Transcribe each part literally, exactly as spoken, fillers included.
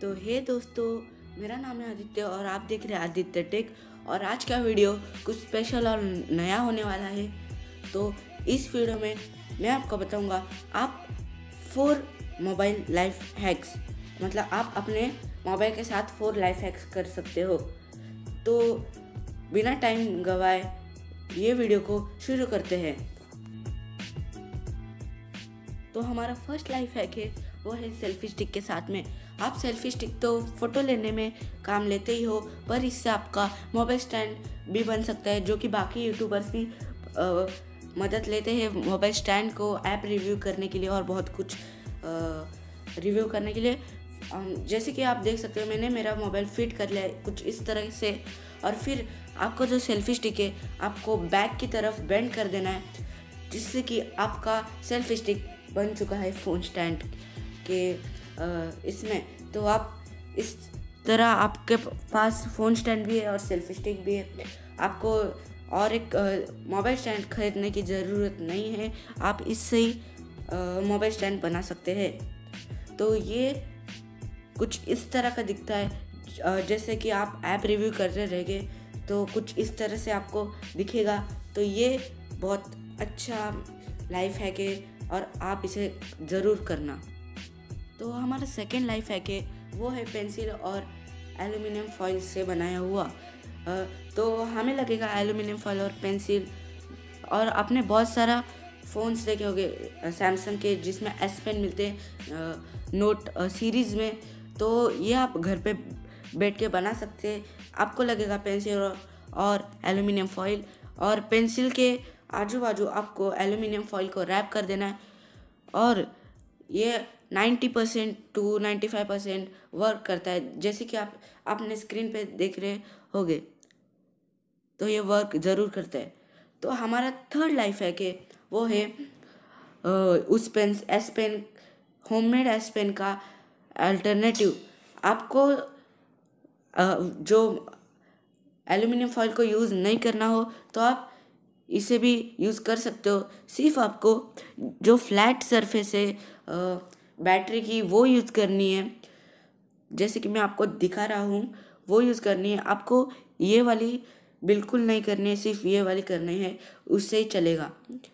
तो हे दोस्तों, मेरा नाम है आदित्य और आप देख रहे हैं आदित्य टेक। और आज का वीडियो कुछ स्पेशल और नया होने वाला है। तो इस वीडियो में मैं आपको बताऊंगा आप फोर मोबाइल लाइफ हैक्स, मतलब आप अपने मोबाइल के साथ फोर लाइफ हैक्स कर सकते हो। तो बिना टाइम गवाए ये वीडियो को शुरू करते हैं। तो हमारा फर्स्ट लाइफ हैक है वो है सेल्फी स्टिक के साथ में। आप सेल्फी स्टिक तो फ़ोटो लेने में काम लेते ही हो, पर इससे आपका मोबाइल स्टैंड भी बन सकता है, जो कि बाकी यूट्यूबर्स भी आ, मदद लेते हैं मोबाइल स्टैंड को ऐप रिव्यू करने के लिए और बहुत कुछ रिव्यू करने के लिए। जैसे कि आप देख सकते हो, मैंने मेरा मोबाइल फिट कर लिया है कुछ इस तरह से। और फिर आपको जो सेल्फी स्टिक है आपको बैक की तरफ बेंड कर देना है, जिससे कि आपका सेल्फी स्टिक बन चुका है फ़ोन स्टैंड के इसमें। तो आप इस तरह आपके पास फ़ोन स्टैंड भी है और सेल्फी स्टिक भी है। आपको और एक मोबाइल स्टैंड खरीदने की ज़रूरत नहीं है, आप इससे ही मोबाइल स्टैंड बना सकते हैं। तो ये कुछ इस तरह का दिखता है, जैसे कि आप ऐप रिव्यू करते रहेंगे तो कुछ इस तरह से आपको दिखेगा। तो ये बहुत अच्छा लाइफ हैक है और आप इसे ज़रूर करना। तो हमारा सेकेंड लाइफ हैक है वो है पेंसिल और एल्युमिनियम फॉइल से बनाया हुआ। तो हमें लगेगा एल्युमिनियम फॉइल और पेंसिल, और आपने बहुत सारा फ़ोन्स देखे होंगे सैमसंग के जिसमें एस पेन मिलते हैं नोट सीरीज़ में। तो ये आप घर पे बैठ के बना सकते हैं। आपको लगेगा पेंसिल और एल्युमिनियम फॉइल, और पेंसिल के आजू बाजू आपको एल्युमिनियम फॉइल को रैप कर देना है, और ये ninety percent to ninety five percent work करता है, जैसे कि आप अपने स्क्रीन पे देख रहे होंगे। तो ये वर्क ज़रूर करता है। तो हमारा थर्ड लाइफ हैक है वो है उस pen S pen homemade S pen का अल्टरनेटिव। आपको जो एल्युमिनियम फॉइल को यूज़ नहीं करना हो तो आप इसे भी यूज़ कर सकते हो। सिर्फ आपको जो फ्लैट सरफेस है बैटरी की वो यूज़ करनी है, जैसे कि मैं आपको दिखा रहा हूँ वो यूज़ करनी है। आपको ये वाली बिल्कुल नहीं करनी है, सिर्फ ये वाली करनी है, उससे ही चलेगा।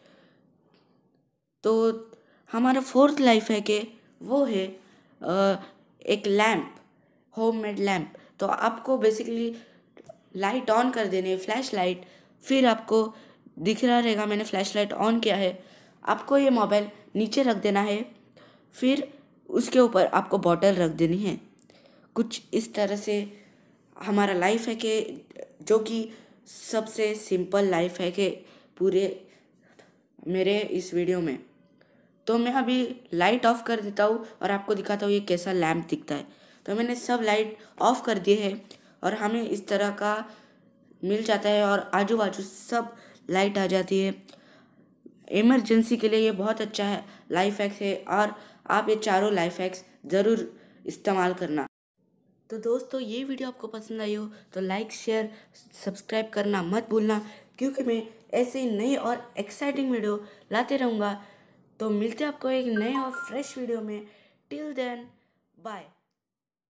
तो हमारा फोर्थ लाइफ है कि वो है एक लैम्प, होममेड लैम्प। तो आपको बेसिकली लाइट ऑन कर देनी है, फ्लैश लाइट। फिर आपको दिख रहा रहेगा मैंने फ्लैश लाइट ऑन किया है। आपको ये मोबाइल नीचे रख देना है, फिर उसके ऊपर आपको बॉटल रख देनी है। कुछ इस तरह से हमारा लाइफ है कि जो कि सबसे सिंपल लाइफ है कि पूरे मेरे इस वीडियो में। तो मैं अभी लाइट ऑफ कर देता हूँ और आपको दिखाता हूँ ये कैसा लैम्प दिखता है। तो मैंने सब लाइट ऑफ कर दिए है और हमें इस तरह का मिल जाता है, और आजू बाजू सब लाइट आ जाती है। इमरजेंसी के लिए ये बहुत अच्छा है लाइफ हैक है, और आप ये चारों लाइफ हैक्स ज़रूर इस्तेमाल करना। तो दोस्तों, ये वीडियो आपको पसंद आई हो तो लाइक शेयर सब्सक्राइब करना मत भूलना, क्योंकि मैं ऐसे ही नई और एक्साइटिंग वीडियो लाते रहूँगा। तो मिलते हैं आपको एक नए और फ्रेश वीडियो में। Till then bye.